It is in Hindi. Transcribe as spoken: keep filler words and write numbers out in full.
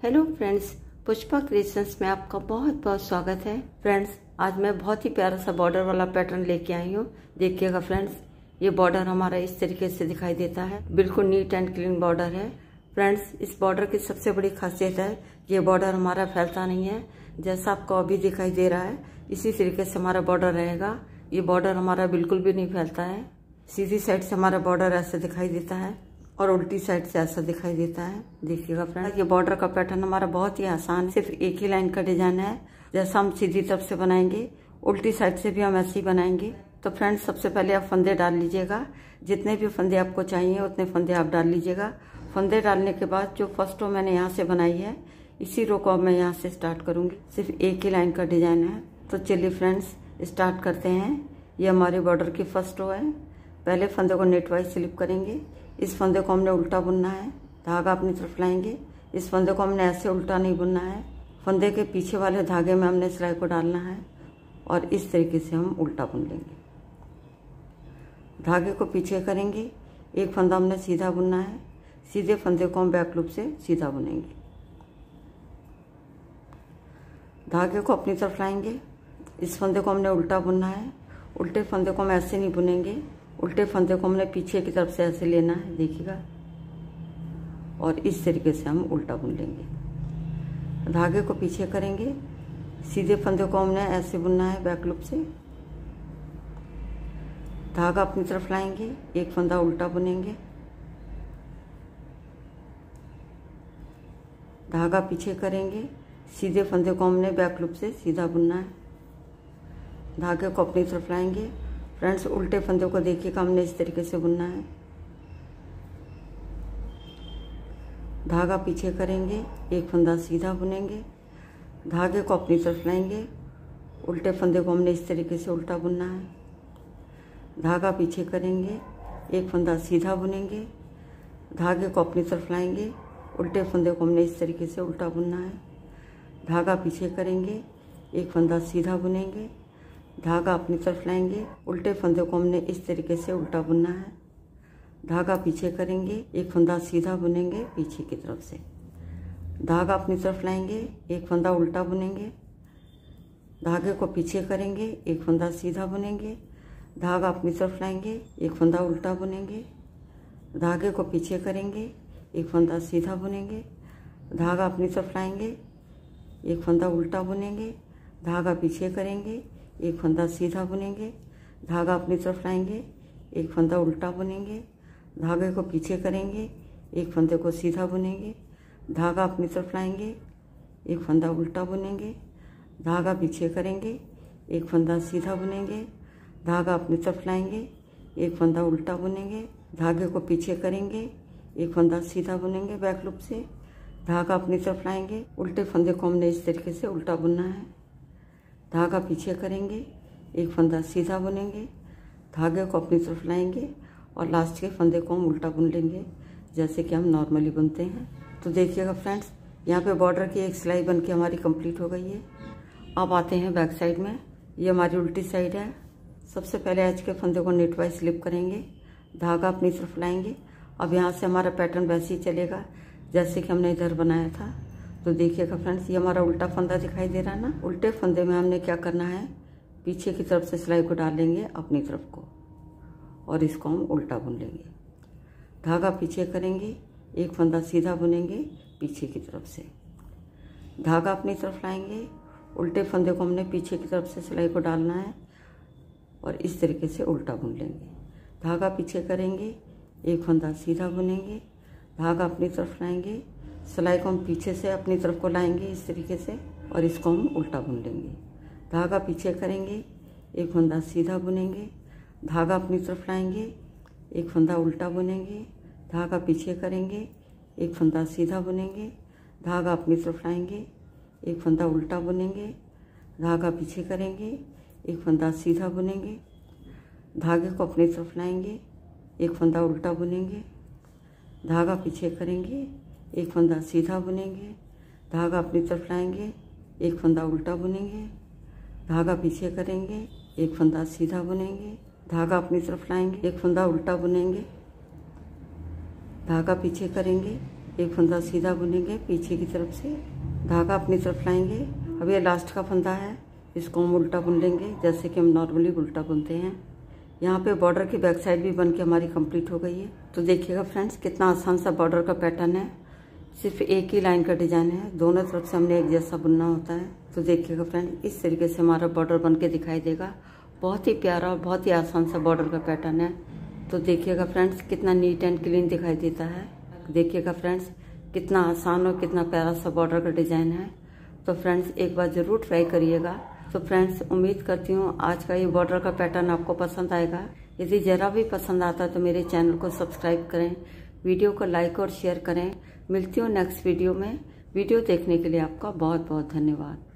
हेलो फ्रेंड्स, पुष्पा क्रिएशंस में आपका बहुत बहुत स्वागत है। फ्रेंड्स, आज मैं बहुत ही प्यारा सा बॉर्डर वाला पैटर्न लेके आई हूँ। देखिएगा फ्रेंड्स, ये बॉर्डर हमारा इस तरीके से दिखाई देता है। बिल्कुल नीट एंड क्लीन बॉर्डर है। फ्रेंड्स, इस बॉर्डर की सबसे बड़ी खासियत है ये बॉर्डर हमारा फैलता नहीं है। जैसा आपको अभी दिखाई दे रहा है इसी तरीके से हमारा बॉर्डर रहेगा। ये बॉर्डर हमारा बिल्कुल भी नहीं फैलता है। सीधी साइड से हमारा बॉर्डर ऐसे दिखाई देता है और उल्टी साइड से ऐसा दिखाई देता है। देखिएगा फ्रेंड्स, ये बॉर्डर का पैटर्न हमारा बहुत ही आसान है। सिर्फ एक ही लाइन का डिजाइन है। जैसा हम सीधी तरफ से बनाएंगे उल्टी साइड से भी हम ऐसे ही बनाएंगे। तो फ्रेंड्स, सबसे पहले आप फंदे डाल लीजिएगा। जितने भी फंदे आपको चाहिए उतने फंदे आप डाल लीजिएगा। फंदे डालने के बाद जो फर्स्ट रो मैंने यहाँ से बनाई है इसी रो को अब मैं यहाँ से स्टार्ट करूंगी। सिर्फ एक ही लाइन का डिजाइन है। तो चलिए फ्रेंड्स, स्टार्ट करते हैं। ये हमारे बॉर्डर की फर्स्ट रो है। पहले फंदे को नेट वाइज स्लिप करेंगे। इस फंदे को हमने उल्टा बुनना है, धागा अपनी तरफ लाएंगे। इस फंदे को हमने ऐसे उल्टा नहीं बुनना है। फंदे के पीछे वाले धागे में हमने सिलाई को डालना है और इस तरीके से हम उल्टा बुन लेंगे। धागे को पीछे करेंगे। एक फंदा हमने सीधा बुनना है। सीधे फंदे को हम बैक लूप से सीधा बुनेंगे। धागे को अपनी तरफ लाएंगे। इस फंदे को हमने उल्टा बुनना है। उल्टे फंदे को हम ऐसे नहीं बुनेंगे। उल्टे फंदे को हमने पीछे की तरफ से ऐसे लेना है, देखिएगा, और इस तरीके से हम उल्टा बुन लेंगे। धागे को पीछे करेंगे। सीधे फंदे को हमने ऐसे बुनना है बैक लूप से। धागा अपनी तरफ लाएंगे। एक फंदा उल्टा बुनेंगे। धागा पीछे करेंगे। सीधे फंदे को हमने बैक लूप से सीधा बुनना है। धागे को अपनी तरफ लाएंगे। फ्रेंड्स, उल्टे फंदे को देखिएगा, हमने इस तरीके से बुनना है। धागा पीछे करेंगे। एक फंदा सीधा बुनेंगे। धागे को अपनी तरफ लाएंगे। उल्टे फंदे को हमने इस तरीके से उल्टा बुनना है। धागा पीछे करेंगे। एक फंदा सीधा बुनेंगे। धागे को अपनी तरफ लाएंगे। उल्टे फंदे को हमने इस तरीके से उल्टा बुनना है। धागा पीछे करेंगे। एक फंदा सीधा बुनेंगे। धागा अपनी तरफ लाएंगे। उल्टे फंदे को हमने इस तरीके से उल्टा बुनना है। धागा पीछे करेंगे। एक फंदा सीधा बुनेंगे पीछे की तरफ से। धागा अपनी तरफ लाएंगे। एक फंदा उल्टा बुनेंगे। धागे को पीछे करेंगे। एक फंदा सीधा बुनेंगे। धागा अपनी तरफ लाएंगे। एक फंदा उल्टा बुनेंगे। धागे को पीछे करेंगे। एक फंदा सीधा बुनेंगे। धागा अपनी तरफ लाएंगे। एक फंदा उल्टा बुनेंगे। धागा पीछे करेंगे। एक फंदा सीधा बुनेंगे। धागा अपनी तरफ लाएंगे। एक फंदा उल्टा बुनेंगे। धागे को पीछे करेंगे। एक फंदे को सीधा बुनेंगे। धागा अपनी तरफ लाएंगे। एक फंदा उल्टा बुनेंगे। धागा पीछे करेंगे। एक फंदा सीधा बुनेंगे। धागा अपनी तरफ लाएंगे। एक फंदा उल्टा बुनेंगे। धागे को पीछे करेंगे। एक फंदा सीधा बुनेंगे बैक लूप से। धागा अपनी तरफ लाएंगे। उल्टे फंदे को हमने इस तरीके से उल्टा बुनना है। धागा पीछे करेंगे। एक फंदा सीधा बुनेंगे। धागे को अपनी तरफ लाएंगे और लास्ट के फंदे को हम उल्टा बुन लेंगे जैसे कि हम नॉर्मली बुनते हैं। तो देखिएगा फ्रेंड्स, यहाँ पे बॉर्डर की एक सिलाई बन के हमारी कंप्लीट हो गई है। अब आते हैं बैक साइड में। ये हमारी उल्टी साइड है। सबसे पहले एज के फंदे को नेट वाइज स्लिप करेंगे। धागा अपनी तरफ लाएंगे। अब यहाँ से हमारा पैटर्न वैसे ही चलेगा जैसे कि हमने इधर बनाया था। तो देखिएगा फ्रेंड्स, ये हमारा उल्टा फंदा दिखाई दे रहा है ना। उल्टे फंदे में हमने क्या करना है, पीछे की तरफ से सिलाई को डाल लेंगे अपनी तरफ को और इसको हम उल्टा बुन लेंगे। धागा पीछे करेंगे। एक फंदा सीधा बुनेंगे पीछे की तरफ से। धागा अपनी तरफ लाएंगे। उल्टे फंदे को हमने पीछे की तरफ से सिलाई को डालना है और इस तरीके से उल्टा बुन लेंगे। धागा पीछे करेंगे। एक फंदा सीधा बुनेंगे। धागा अपनी तरफ लाएंगे। सिलाई को हम पीछे से अपनी तरफ को लाएंगे इस तरीके से और इसको हम उल्टा बुन लेंगे। धागा पीछे करेंगे। एक फंदा सीधा बुनेंगे। धागा अपनी तरफ लाएंगे। एक फंदा उल्टा बुनेंगे। धागा पीछे करेंगे। एक फंदा सीधा बुनेंगे। धागा अपनी तरफ लाएंगे। एक फंदा उल्टा बुनेंगे। धागा पीछे करेंगे। एक फंदा सीधा बुनेंगे। धागे को अपनी तरफ लाएंगे। एक फंदा उल्टा बुनेंगे। धागा पीछे करेंगे। एक फंदा सीधा बुनेंगे। धागा अपनी तरफ लाएंगे। एक फंदा उल्टा बुनेंगे। धागा पीछे करेंगे। एक फंदा सीधा बुनेंगे। धागा अपनी तरफ लाएंगे। एक फंदा उल्टा बुनेंगे। धागा पीछे करेंगे। एक फंदा सीधा बुनेंगे पीछे की तरफ से, धागा अपनी तरफ लाएंगे। अब ये लास्ट का फंदा है, इसको हम उल्टा बुन लेंगे जैसे कि हम नॉर्मली उल्टा बुनते हैं। यहाँ पे बॉर्डर की बैक साइड भी बन के हमारी कंप्लीट हो गई है। तो देखिएगा फ्रेंड्स कितना आसान सा बॉर्डर का पैटर्न है, सिर्फ एक ही लाइन का डिजाइन है, दोनों तरफ से हमने एक जैसा बुनना होता है। तो देखिएगा फ्रेंड्स इस तरीके से हमारा बॉर्डर बन के दिखाई देगा। बहुत ही प्यारा और बहुत ही आसान सा बॉर्डर का पैटर्न है। तो देखिएगा फ्रेंड्स कितना नीट एंड क्लीन दिखाई देता है। देखिएगा फ्रेंड्स कितना आसान और कितना प्यारा सा बॉर्डर का डिजाइन है। तो फ्रेंड्स एक बार जरूर ट्राई करिएगा। तो फ्रेंड्स उम्मीद करती हूँ आज का ये बॉर्डर का पैटर्न आपको पसंद आएगा। यदि जरा भी पसंद आता है तो मेरे चैनल को सब्सक्राइब करें, वीडियो को लाइक और शेयर करें। मिलती हूँ नेक्स्ट वीडियो में। वीडियो देखने के लिए आपका बहुत बहुत धन्यवाद।